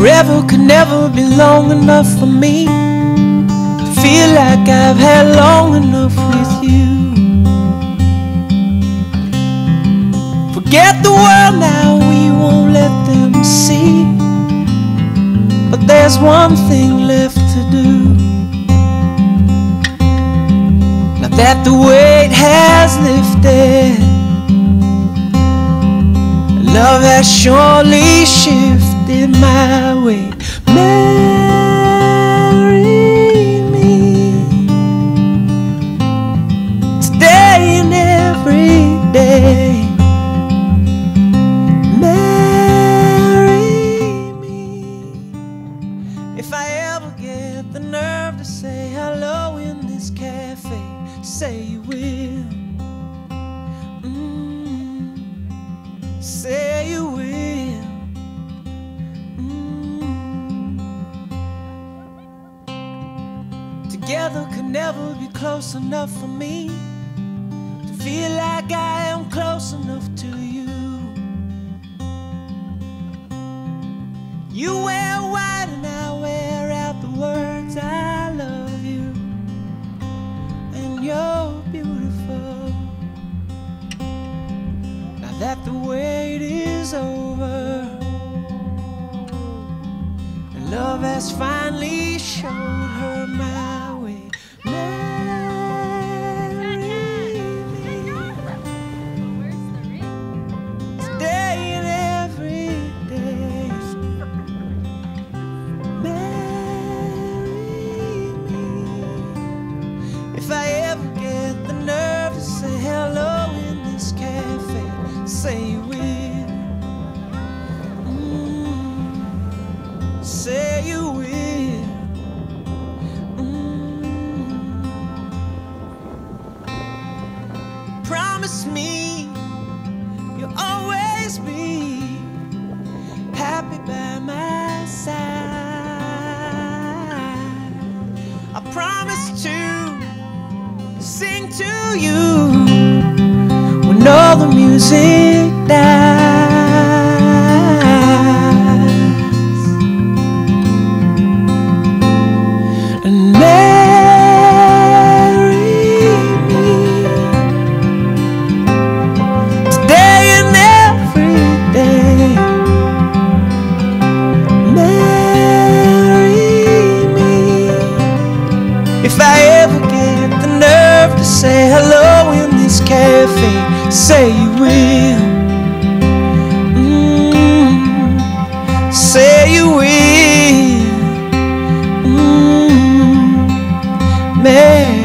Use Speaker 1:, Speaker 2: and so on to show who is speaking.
Speaker 1: Forever could never be long enough for me to feel like I've had long enough with you. Forget the world now, we won't let them see. But there's one thing left to do. Now that the weight has lifted, love has surely shifted my way. Marry me today and every day. Marry me. If I ever get the nerve to say hello in this cafe, say you will. Say you will. Together could never be close enough for me to feel like I am close enough to you. You wear white and I wear out the words I love you, and you're beautiful. Now that the wait is over, and love has finally showed her my way. Marry me today and every day. Marry me. If I ever get the nerve to say hello in this cafe, say you will. Say you will. Promise me you'll always be happy by my side. I promise to sing to you when all the music dies. And marry me today and every day. Marry me. If I ever get the nerve to say hello in this cafe, say you will. Say you will. Marry